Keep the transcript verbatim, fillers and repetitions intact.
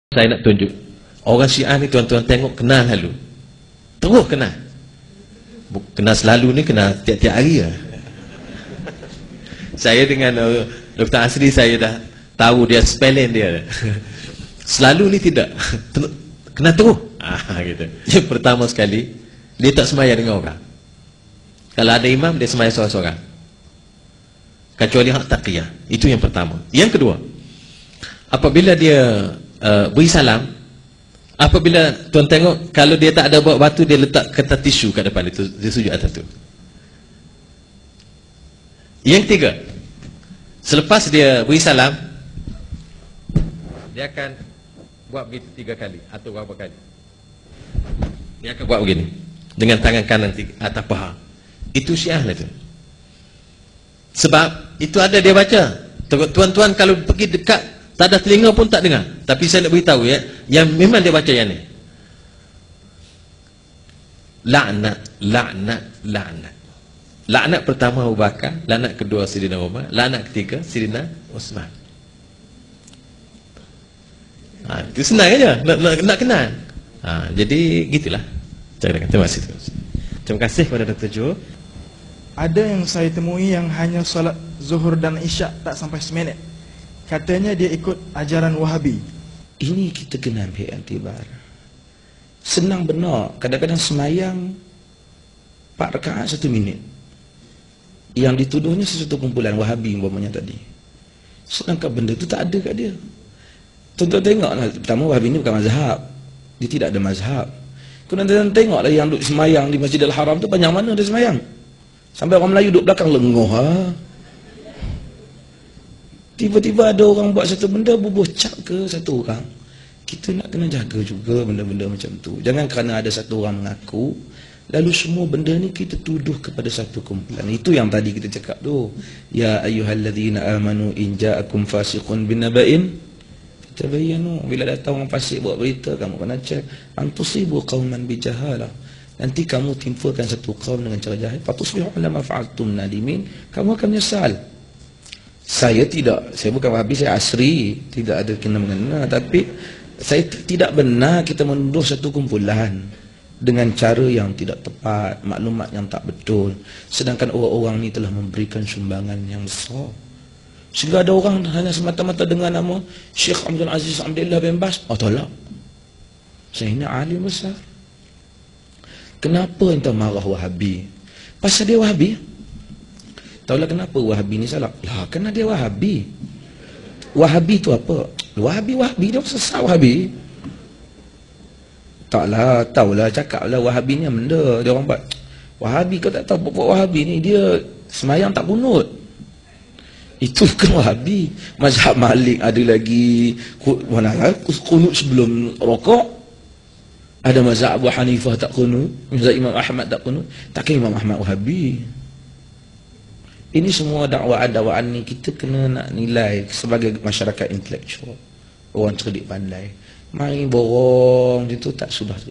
Saya nak tunjuk orang Syiah ni, tuan-tuan tengok, kenal lalu terus kenal, kenal selalu ni, kenal tiap-tiap hari lah. Saya dengan uh, Doktor Asri, saya dah tahu dia spelling dia. Selalu ni tidak, kenal terus ah, gitu. Yang pertama sekali, dia tak sembahyang dengan orang. Kalau ada imam, dia sembahyang seorang-seorang, kecuali hak taqiyah. Itu yang pertama. Yang kedua, apabila dia Uh, beri salam, apabila tuan tengok, kalau dia tak ada bawa batu, dia letak kertas tisu kat depan itu, dia sujud atas tu. Yang ketiga, selepas dia beri salam, dia akan buat begitu tiga kali atau berapa kali. Dia akan buat begini dengan tangan kanan atas paha. Itu Syiah lah tu. Sebab itu ada dia baca. Tuan-tuan kalau pergi dekat, tak ada telinga pun tak dengar. Tapi saya nak beritahu ya, yang memang dia baca yang ni. Laknat, laknat, laknat. Laknat pertama Abu Bakar, laknat kedua Sayyidina Umar, laknat ketiga Sayyidina Uthman. Ha, itu senang aja nak, nak, nak kenal. Ha, jadi gitulah. Terima kasih. Terima kasih kepada Doktor Jo. Ada yang saya temui yang hanya solat zuhur dan isyak tak sampai seminit. Katanya dia ikut ajaran Wahabi. Ini kita kena ambil iktibar. Senang benar. Kadang-kadang semayang empat rakaat satu minit. Yang dituduhnya sesuatu kumpulan Wahabi umpamanya tadi. Sedangkan benda itu tak ada kat dia. Tuan-tuan tengoklah, pertama Wahabi ini bukan mazhab. Dia tidak ada mazhab. Kemudian tengoklah yang duduk semayang di Masjidil Haram tu, banyak mana dia semayang. Sampai orang Melayu duduk belakang lengoh ha? Tiba-tiba ada orang buat satu benda, bubuh cap ke satu orang. Kita nak kena jaga juga benda-benda macam tu. Jangan kerana ada satu orang mengaku, lalu semua benda ni kita tuduh kepada satu kumpulan. Itu yang tadi kita cakap tu. Ya ayyuhalladzina amanu in ja'akum fasiqun binaba'in tabayyanu. Bila datang orang fasik buat berita, kamu kena cek. Antusibu qauman bijahalah. Nanti kamu timpakan satu kaum dengan cara jahil. Fatusbihu ala ma fa'altum nadimin. Kamu akan menyesal. Saya tidak, saya bukan Wahabi, saya Asri, tidak ada kena mengena, tapi saya tidak benar kita menuduh satu kumpulan dengan cara yang tidak tepat, maklumat yang tak betul, sedangkan orang-orang ni telah memberikan sumbangan yang besar. Sehingga ada orang hanya semata-mata dengar nama Syekh Abdul Aziz Abdullah bin Bas, oh tolak, saya ini alim besar. Kenapa entah marah Wahabi? Pasal dia Wahabi. Tahulah kenapa Wahabi ni salah? Lah, kerana dia Wahabi. Wahabi tu apa? Wahabi, Wahabi dia sesat Wahabi. Taklah, tahulah, cakaplah Wahabi ni benda. Dia orang buat Wahabi, kau tak tahu pokok Wahabi ni, dia semayang tak kunut. Itu bukan Wahabi. Mazhab Malik ada lagi, mana lah, kunut sebelum rokok. Ada mazhab Abu Hanifah tak kunut, mazhab Imam Ahmad tak kunut. Takkan Imam Ahmad Wahabi. Ini semua dakwaan-dakwaan ni kita kena nak nilai sebagai masyarakat intelektual, orang cerdik pandai. Mari borong itu tak sudah.